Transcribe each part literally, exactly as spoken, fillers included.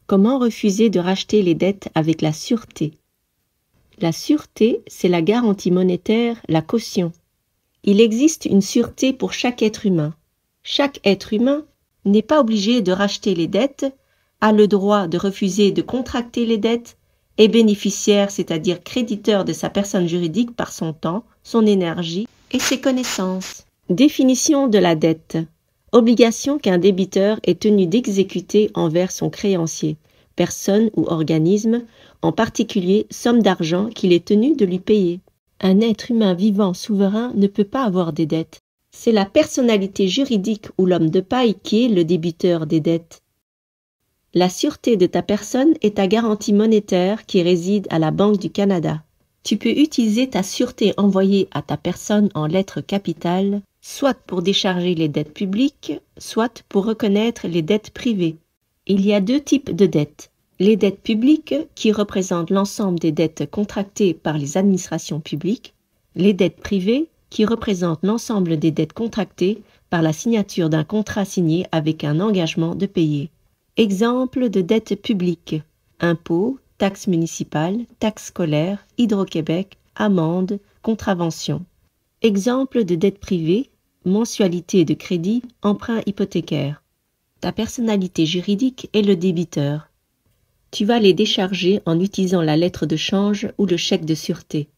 Comment refuser de racheter les dettes avec la sûreté? La sûreté, c'est la garantie monétaire, la caution. Il existe une sûreté pour chaque être humain. Chaque être humain n'est pas obligé de racheter les dettes, a le droit de refuser de contracter les dettes, est bénéficiaire, c'est-à-dire créditeur de sa personne juridique par son temps, son énergie et ses connaissances. Définition de la dette. Obligation qu'un débiteur est tenu d'exécuter envers son créancier, personne ou organisme, en particulier somme d'argent qu'il est tenu de lui payer. Un être humain vivant souverain ne peut pas avoir des dettes. C'est la personnalité juridique ou l'homme de paille qui est le débiteur des dettes. La sûreté de ta personne est ta garantie monétaire qui réside à la Banque du Canada. Tu peux utiliser ta sûreté envoyée à ta personne en lettres capitales, soit pour décharger les dettes publiques, soit pour reconnaître les dettes privées. Il y a deux types de dettes. Les dettes publiques, qui représentent l'ensemble des dettes contractées par les administrations publiques. Les dettes privées, qui représentent l'ensemble des dettes contractées par la signature d'un contrat signé avec un engagement de payer. Exemple de dettes publiques: impôts, taxes municipales, taxes scolaires, Hydro-Québec, amendes, contraventions. Exemple de dettes privées: mensualité de crédit, emprunt hypothécaire. Ta personnalité juridique est le débiteur. Tu vas les décharger en utilisant la lettre de change ou le chèque de sûreté.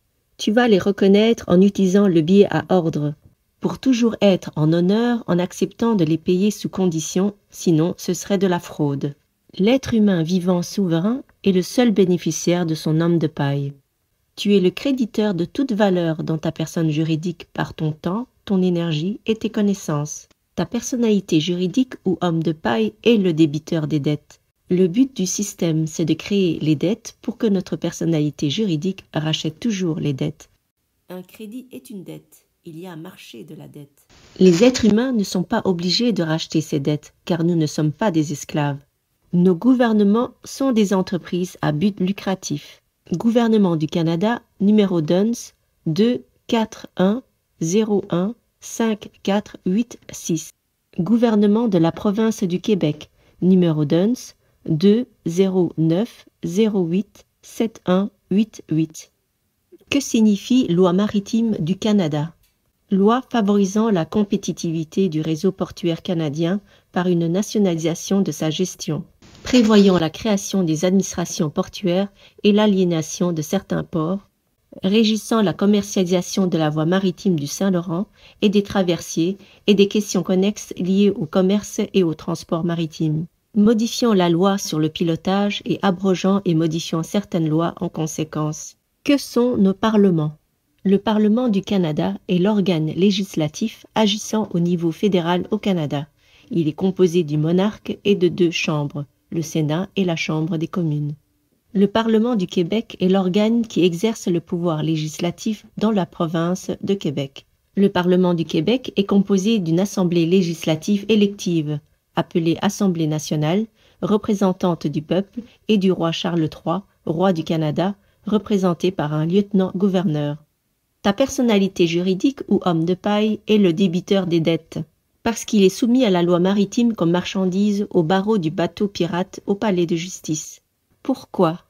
Tu vas les reconnaître en utilisant le billet à ordre, pour toujours être en honneur en acceptant de les payer sous condition, sinon ce serait de la fraude. L'être humain vivant souverain est le seul bénéficiaire de son homme de paille. Tu es le créditeur de toute valeur dans ta personne juridique par ton temps, ton énergie et tes connaissances. Ta personnalité juridique ou homme de paille est le débiteur des dettes. Le but du système, c'est de créer les dettes pour que notre personnalité juridique rachète toujours les dettes. Un crédit est une dette. Il y a un marché de la dette. Les êtres humains ne sont pas obligés de racheter ces dettes, car nous ne sommes pas des esclaves. Nos gouvernements sont des entreprises à but lucratif. Gouvernement du Canada, numéro D U N S deux quatre un zéro un cinq quatre huit six. Gouvernement de la province du Québec, numéro D U N S deux zéro neuf zéro huit sept un huit huit. Que signifie Loi maritime du Canada? Loi favorisant la compétitivité du réseau portuaire canadien par une nationalisation de sa gestion, prévoyant la création des administrations portuaires et l'aliénation de certains ports, régissant la commercialisation de la voie maritime du Saint-Laurent et des traversiers et des questions connexes liées au commerce et au transport maritime, modifiant la loi sur le pilotage et abrogeant et modifiant certaines lois en conséquence. Que sont nos parlements? Le Parlement du Canada est l'organe législatif agissant au niveau fédéral au Canada. Il est composé du monarque et de deux chambres, le Sénat et la Chambre des communes. Le Parlement du Québec est l'organe qui exerce le pouvoir législatif dans la province de Québec. Le Parlement du Québec est composé d'une assemblée législative élective, appelée Assemblée nationale, représentante du peuple, et du roi Charles trois, roi du Canada, représenté par un lieutenant-gouverneur. Ta personnalité juridique ou homme de paille est le débiteur des dettes, parce qu'il est soumis à la loi maritime comme marchandise au barreau du bateau pirate au palais de justice. Pourquoi?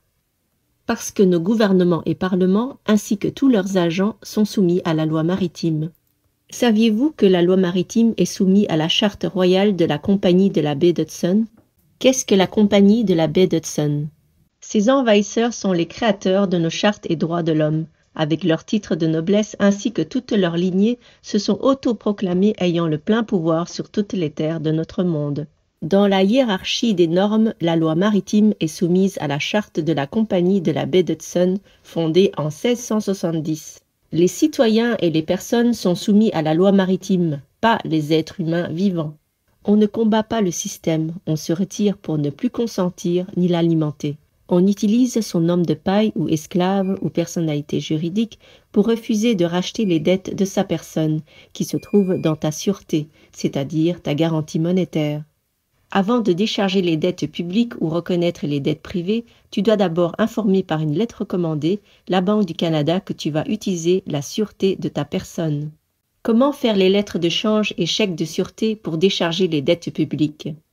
Parce que nos gouvernements et parlements, ainsi que tous leurs agents, sont soumis à la loi maritime. Saviez-vous que la loi maritime est soumise à la charte royale de la Compagnie de la baie d'Hudson? Qu'est-ce que la Compagnie de la baie d'Hudson? Ces envahisseurs sont les créateurs de nos chartes et droits de l'homme. Avec leurs titres de noblesse ainsi que toutes leurs lignées, se sont autoproclamés ayant le plein pouvoir sur toutes les terres de notre monde. Dans la hiérarchie des normes, la loi maritime est soumise à la charte de la Compagnie de la baie d'Hudson, fondée en seize cent soixante-dix. Les citoyens et les personnes sont soumis à la loi maritime, pas les êtres humains vivants. On ne combat pas le système, on se retire pour ne plus consentir ni l'alimenter. On utilise son homme de paille ou esclave ou personnalité juridique pour refuser de racheter les dettes de sa personne qui se trouve dans ta sûreté, c'est-à-dire ta garantie monétaire. Avant de décharger les dettes publiques ou reconnaître les dettes privées, tu dois d'abord informer par une lettre recommandée la Banque du Canada que tu vas utiliser la sûreté de ta personne. Comment faire les lettres de change et chèques de sûreté pour décharger les dettes publiques?